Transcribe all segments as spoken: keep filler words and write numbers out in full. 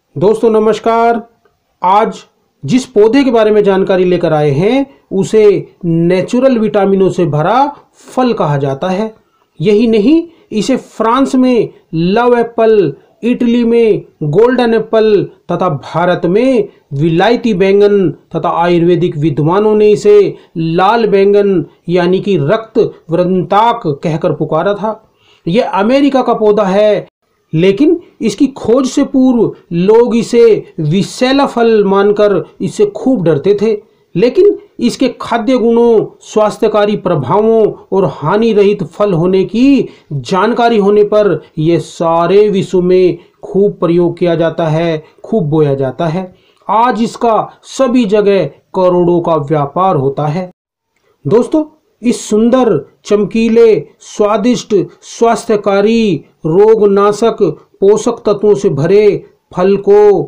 दोस्तों नमस्कार। आज जिस पौधे के बारे में जानकारी लेकर आए हैं उसे नेचुरल विटामिनों से भरा फल कहा जाता है। यही नहीं, इसे फ्रांस में लव एप्पल, इटली में गोल्डन एप्पल तथा भारत में विलायती बैंगन तथा आयुर्वेदिक विद्वानों ने इसे लाल बैंगन यानी कि रक्त वृंताक कहकर पुकारा था। यह अमेरिका का पौधा है, लेकिन इसकी खोज से पूर्व लोग इसे विषैला फल मानकर इससे खूब डरते थे। लेकिन इसके खाद्य गुणों, स्वास्थ्यकारी प्रभावों और हानि रहित फल होने की जानकारी होने पर यह सारे विश्व में खूब प्रयोग किया जाता है, खूब बोया जाता है। आज इसका सभी जगह करोड़ों का व्यापार होता है। दोस्तों, इस सुंदर, चमकीले, स्वादिष्ट, स्वास्थ्यकारी, रोगनाशक, पोषक तत्वों से भरे फल को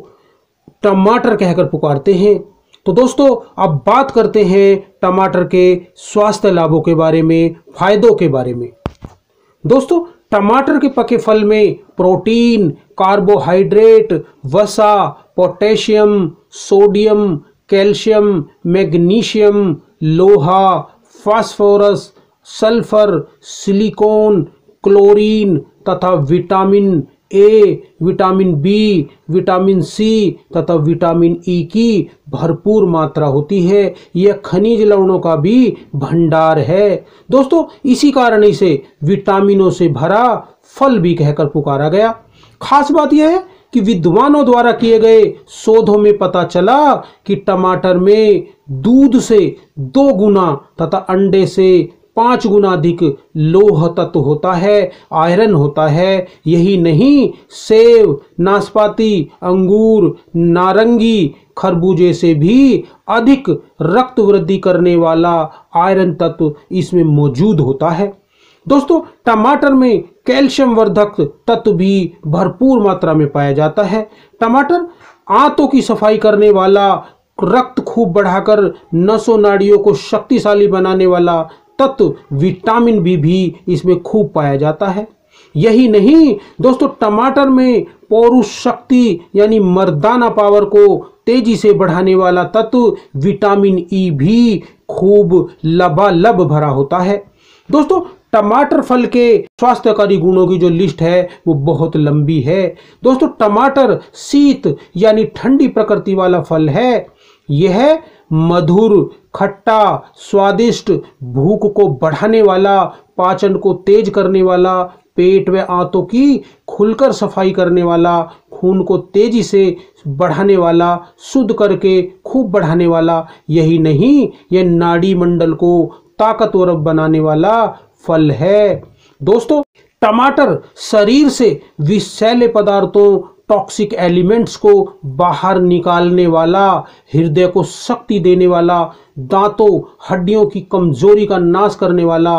टमाटर कहकर पुकारते हैं। तो दोस्तों, अब बात करते हैं टमाटर के स्वास्थ्य लाभों के बारे में, फायदों के बारे में। दोस्तों, टमाटर के पके फल में प्रोटीन, कार्बोहाइड्रेट, वसा, पोटेशियम, सोडियम, कैल्शियम, मैग्नीशियम, लोहा, फास्फोरस, सल्फर, सिलिकॉन, क्लोरीन तथा vitamin A, vitamin B, vitamin C तथा विटामिन ई की भरपूर मात्रा होती है। यह खनिज लवणों का भी भंडार है। दोस्तों, इसी कारण इसे विटामिनों से भरा फल भी कहकर पुकारा गया। खास बात यह है कि विद्वानों द्वारा किए गए शोधों में पता चला कि टमाटर में दूध से दो गुना तथा अंडे से पांच गुना अधिक लोह तत्व होता है, आयरन होता है। यही नहीं, सेब, नाशपाती, अंगूर, नारंगी, खरबूजे से भी अधिक रक्त वृद्धि करने वाला आयरन तत्व इसमें मौजूद होता है। दोस्तों, टमाटर में कैल्शियम वर्धक तत्व भी भरपूर मात्रा में पाया जाता है। टमाटर आंतों की सफाई करने वाला, रक्त खूब बढ़ाकर नसों नाड़ियों को शक्तिशाली बनाने वाला तत्व विटामिन बी भी इसमें खूब पाया जाता है। यही नहीं दोस्तों, टमाटर में पौरुष शक्ति यानी मर्दाना पावर को तेजी से बढ़ाने वाला तत्व विटामिन ई भी खूब लबालब भरा होता है। दोस्तों, टमाटर फल के स्वास्थ्यकारी गुणों की जो लिस्ट है वो बहुत लंबी है। दोस्तों, टमाटर शीत यानी ठंडी प्रकृति वाला फल है। यह मधुर, खट्टा, स्वादिष्ट, भूख को बढ़ाने वाला, पाचन को तेज करने वाला, पेट व आंतों की खुलकर सफाई करने वाला, खून को तेजी से बढ़ाने वाला, शुद्ध करके खूब बढ़ाने वाला। यही नहीं, यह नाड़ी मंडल को ताकतवर बनाने वाला फल है। दोस्तों, टमाटर शरीर से विषैले पदार्थों, टॉक्सिक एलिमेंट्स को बाहर निकालने वाला, हृदय को शक्ति देने वाला, दांतों, हड्डियों की कमजोरी का नाश करने वाला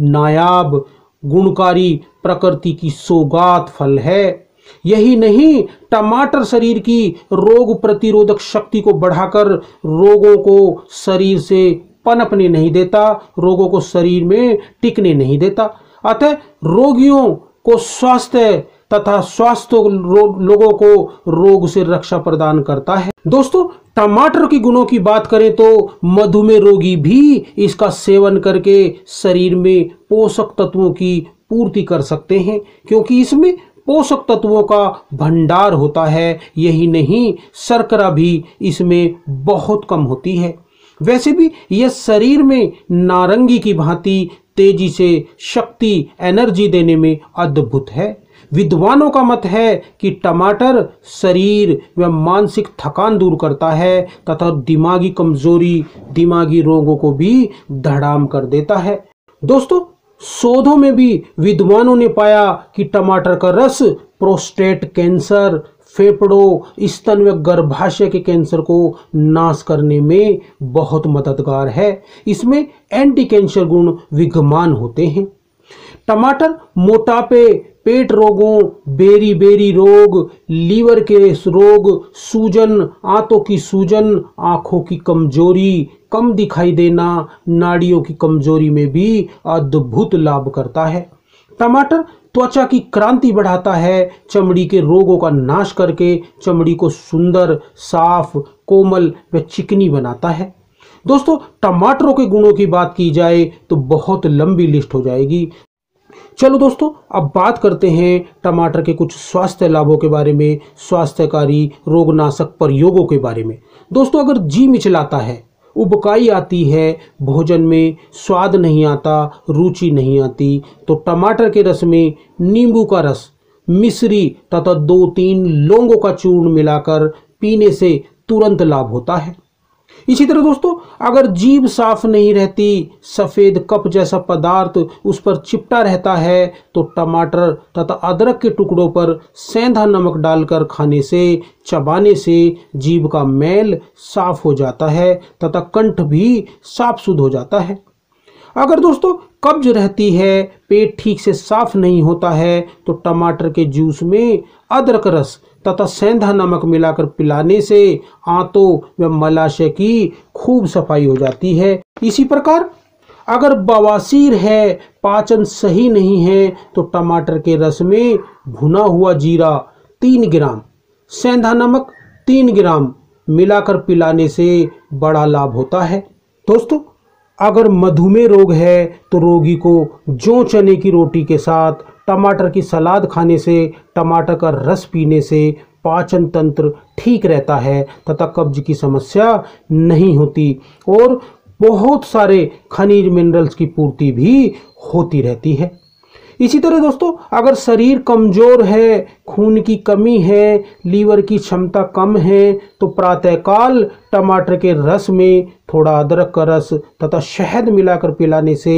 नायाब, गुणकारी प्रकृति की सौगात फल है। यही नहीं, टमाटर शरीर की रोग प्रतिरोधक शक्ति को बढ़ाकर रोगों को शरीर से पनपने नहीं देता, रोगों को शरीर में टिकने नहीं देता। अतः रोगियों को स्वास्थ्य तथा स्वास्थ्य लोगों को रोग से रक्षा प्रदान करता है। दोस्तों, टमाटर के गुणों की बात करें तो मधुमेह रोगी भी इसका सेवन करके शरीर में पोषक तत्वों की पूर्ति कर सकते हैं, क्योंकि इसमें पोषक तत्वों का भंडार होता है। यही नहीं, शर्करा भी इसमें बहुत कम होती है। वैसे भी यह शरीर में नारंगी की भांति तेजी से शक्ति, एनर्जी देने में अद्भुत है। विद्वानों का मत है कि टमाटर शरीर व मानसिक थकान दूर करता है तथा दिमागी कमजोरी, दिमागी रोगों को भी धड़ाम कर देता है। दोस्तों, शोधों में भी विद्वानों ने पाया कि टमाटर का रस प्रोस्टेट कैंसर, फेफड़ों, स्तन व गर्भाशय के कैंसर को नाश करने में बहुत मददगार है। इसमें एंटी कैंसर गुण विद्यमान होते हैं। टमाटर मोटापे, पेट रोगों, बेरी बेरी रोग, लीवर के रोग, सूजन, आंतों की सूजन, आंखों की कमजोरी, कम दिखाई देना, नाड़ियों की कमजोरी में भी अद्भुत लाभ करता है। टमाटर त्वचा की क्रांति बढ़ाता है, चमड़ी के रोगों का नाश करके चमड़ी को सुंदर, साफ, कोमल व चिकनी बनाता है। दोस्तों, टमाटरों के गुणों की बात की जाए तो बहुत लंबी लिस्ट हो जाएगी। चलो दोस्तों, अब बात करते हैं टमाटर के कुछ स्वास्थ्य लाभों के बारे में, स्वास्थ्यकारी रोगनाशक प्रयोगों के बारे में। दोस्तों, अगर जी मिचलाता है, उबकाई आती है, भोजन में स्वाद नहीं आता, रुचि नहीं आती, तो टमाटर के रस में नींबू का रस, मिश्री तथा दो तीन लौंगों का चूर्ण मिलाकर पीने से तुरंत लाभ होता है। इसी तरह दोस्तों, अगर जीभ साफ नहीं रहती, सफ़ेद कप जैसा पदार्थ उस पर चिपटा रहता है, तो टमाटर तथा अदरक के टुकड़ों पर सेंधा नमक डालकर खाने से, चबाने से जीभ का मैल साफ हो जाता है तथा कंठ भी साफ शुद्ध हो जाता है। अगर दोस्तों कब्ज रहती है, पेट ठीक से साफ नहीं होता है, तो टमाटर के जूस में अदरक रस तथा सेंधा नमक मिलाकर पिलाने से आंतों व मलाशय की खूब सफाई हो जाती है। इसी प्रकार अगर बवासीर है, पाचन सही नहीं है, तो टमाटर के रस में भुना हुआ जीरा तीन ग्राम, सेंधा नमक तीन ग्राम मिलाकर पिलाने से बड़ा लाभ होता है। दोस्तों, अगर मधुमेह रोग है, तो रोगी को जौ चने की रोटी के साथ टमाटर की सलाद खाने से, टमाटर का रस पीने से पाचन तंत्र ठीक रहता है तथा कब्ज की समस्या नहीं होती और बहुत सारे खनिज मिनरल्स की पूर्ति भी होती रहती है। इसी तरह दोस्तों, अगर शरीर कमज़ोर है, खून की कमी है, लीवर की क्षमता कम है, तो प्रातःकाल टमाटर के रस में थोड़ा अदरक का रस तथा शहद मिलाकर पिलाने से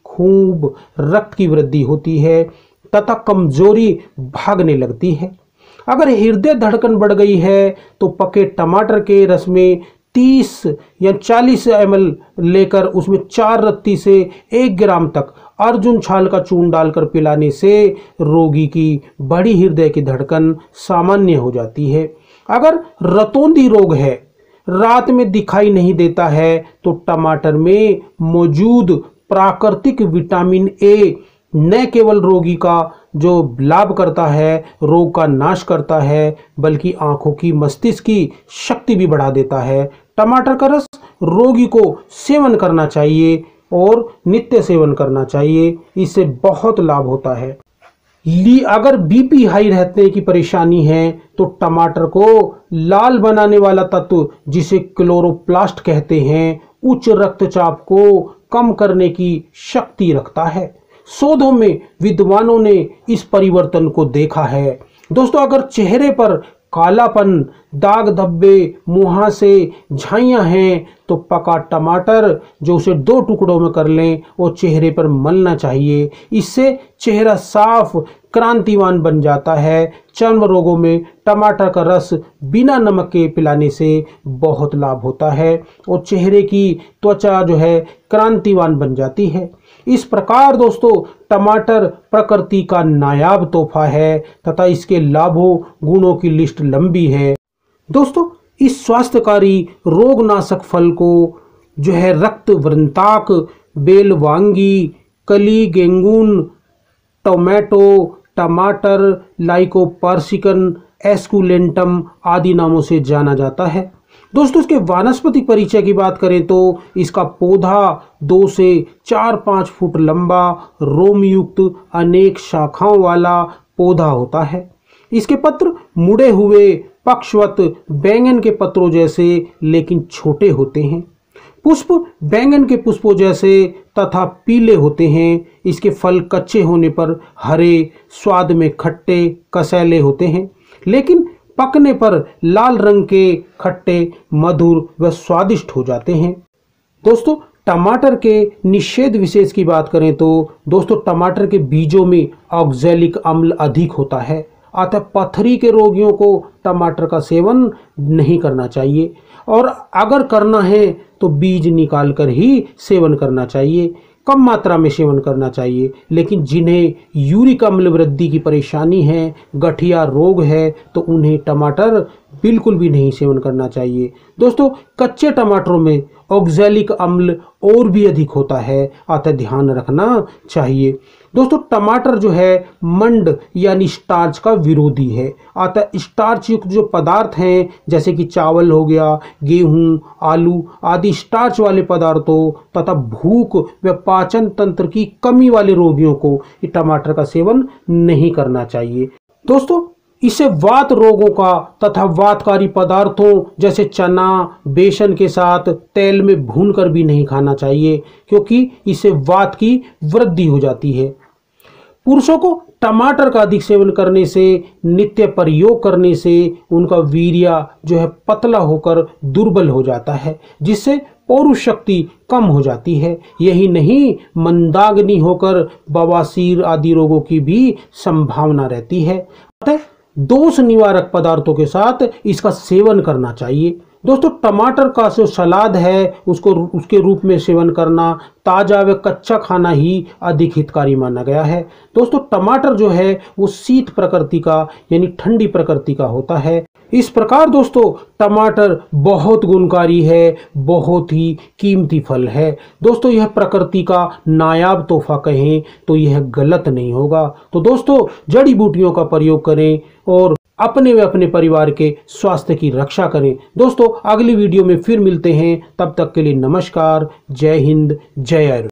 खूब रक्त की वृद्धि होती है तथा कमजोरी भागने लगती है। अगर हृदय धड़कन बढ़ गई है, तो पके टमाटर के रस में तीस या चालीस एम एल लेकर उसमें चार रत्ती से एक ग्राम तक अर्जुन छाल का चूर्ण डालकर पिलाने से रोगी की बड़ी हृदय की धड़कन सामान्य हो जाती है। अगर रतौंधी रोग है, रात में दिखाई नहीं देता है, तो टमाटर में मौजूद प्राकृतिक विटामिन ए न केवल रोगी का जो लाभ करता है, रोग का नाश करता है, बल्कि आंखों की मस्तिष्क की शक्ति भी बढ़ा देता है। टमाटर का रस रोगी को सेवन करना चाहिए और नित्य सेवन करना चाहिए, इससे बहुत लाभ होता है। ली अगर बीपी हाई रहने की परेशानी है, तो टमाटर को लाल बनाने वाला तत्व जिसे क्लोरोप्लास्ट कहते हैं, उच्च रक्तचाप को कम करने की शक्ति रखता है। शोधों में विद्वानों ने इस परिवर्तन को देखा है। दोस्तों, अगर चेहरे पर कालापन, दाग धब्बे, मुहासे, झाइयाँ हैं, तो पका टमाटर जो उसे दो टुकड़ों में कर लें और चेहरे पर मलना चाहिए। इससे चेहरा साफ, क्रांतिवान बन जाता है। चर्म रोगों में टमाटर का रस बिना नमक के पिलाने से बहुत लाभ होता है और चेहरे की त्वचा जो है क्रांतिवान बन जाती है। इस प्रकार दोस्तों, टमाटर प्रकृति का नायाब तोहफा है तथा इसके लाभों गुणों की लिस्ट लंबी है। दोस्तों, इस स्वास्थ्यकारी रोगनाशक फल को जो है रक्त वृंताक, बेलवांगी, कली गेंगून, टोमेटो, टमाटर, लाइकोपर्सिकन, एस्कुलेंटम आदि नामों से जाना जाता है। दोस्तों, इसके वानस्पतिक परिचय की बात करें तो इसका पौधा दो से चार पाँच फुट लंबा, रोमयुक्त, अनेक शाखाओं वाला पौधा होता है। इसके पत्र मुड़े हुए, पक्षवत, बैंगन के पत्रों जैसे लेकिन छोटे होते हैं। पुष्प बैंगन के पुष्पों जैसे तथा पीले होते हैं। इसके फल कच्चे होने पर हरे, स्वाद में खट्टे, कसैले होते हैं, लेकिन पकने पर लाल रंग के खट्टे, मधुर व स्वादिष्ट हो जाते हैं। दोस्तों, टमाटर के निषेध विशेष की बात करें तो दोस्तों, टमाटर के बीजों में ऑक्सैलिक अम्ल अधिक होता है, अतः पथरी के रोगियों को टमाटर का सेवन नहीं करना चाहिए और अगर करना है तो बीज निकाल कर ही सेवन करना चाहिए। कम मात्रा में सेवन करना चाहिए। लेकिन जिन्हें यूरिक अम्ल वृद्धि की परेशानी है, गठिया रोग है, तो उन्हें टमाटर बिल्कुल भी नहीं सेवन करना चाहिए। दोस्तों, कच्चे टमाटरों में ऑक्सैलिक अम्ल और भी अधिक होता है, अतः ध्यान रखना चाहिए। दोस्तों, टमाटर जो है मंड यानी स्टार्च का विरोधी है, अतः स्टार्च युक्त जो पदार्थ हैं जैसे कि चावल हो गया, गेहूं, आलू आदि स्टार्च वाले पदार्थों तथा भूख व पाचन तंत्र की कमी वाले रोगियों को टमाटर का सेवन नहीं करना चाहिए। दोस्तों, इसे वात रोगों का तथा वातकारी पदार्थों जैसे चना, बेसन के साथ तेल में भूनकर भी नहीं खाना चाहिए, क्योंकि इससे वात की वृद्धि हो जाती है। पुरुषों को टमाटर का अधिक सेवन करने से, नित्य प्रयोग करने से उनका वीर्य जो है पतला होकर दुर्बल हो जाता है, जिससे पौरुष शक्ति कम हो जाती है। यही नहीं, मंदाग्नि होकर बवासीर आदि रोगों की भी संभावना रहती है। अतः दोष निवारक पदार्थों के साथ इसका सेवन करना चाहिए। दोस्तों, टमाटर का जो सलाद है उसको उसके रूप में सेवन करना, ताज़ा व कच्चा खाना ही अधिक हितकारी माना गया है। दोस्तों, टमाटर जो है वो शीत प्रकृति का यानी ठंडी प्रकृति का होता है। इस प्रकार दोस्तों, टमाटर बहुत गुणकारी है, बहुत ही कीमती फल है। दोस्तों, यह प्रकृति का नायाब तोहफा कहें तो यह गलत नहीं होगा। तो दोस्तों, जड़ी बूटियों का प्रयोग करें और अपने व अपने परिवार के स्वास्थ्य की रक्षा करें। दोस्तों, अगली वीडियो में फिर मिलते हैं, तब तक के लिए नमस्कार, जय हिंद, जय आयुर्वेद।